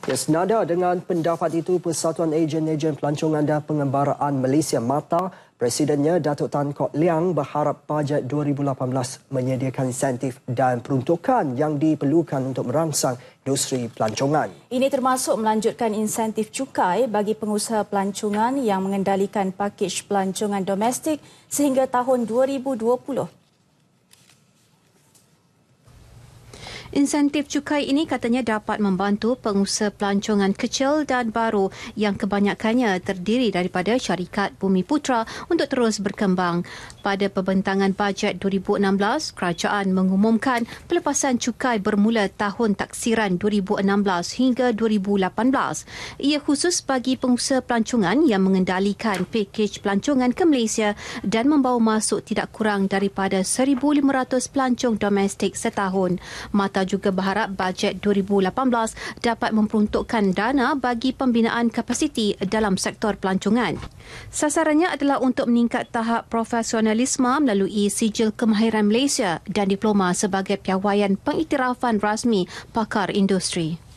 Ya, senada dengan pendapat itu, Persatuan Ejen-Ejen Pelancongan dan Pengembaraan Malaysia MATA, Presidennya Datuk Tan Kok Leang berharap bajet 2018 menyediakan insentif dan peruntukan yang diperlukan untuk merangsang industri pelancongan. Ini termasuk melanjutkan insentif cukai bagi pengusaha pelancongan yang mengendalikan pakej pelancongan domestik sehingga tahun 2020. Insentif cukai ini katanya dapat membantu pengusaha pelancongan kecil dan baru yang kebanyakannya terdiri daripada syarikat Bumiputra untuk terus berkembang. Pada pembentangan bajet 2016, kerajaan mengumumkan pelepasan cukai bermula tahun taksiran 2016 hingga 2018. Ia khusus bagi pengusaha pelancongan yang mengendalikan pakej pelancongan ke Malaysia dan membawa masuk tidak kurang daripada 1,500 pelancong domestik setahun. MATA juga berharap bajet 2018 dapat memperuntukkan dana bagi pembinaan kapasiti dalam sektor pelancongan. Sasarannya adalah untuk meningkat tahap profesionalisme melalui sijil kemahiran Malaysia dan diploma sebagai piawaian pengiktirafan rasmi pakar industri.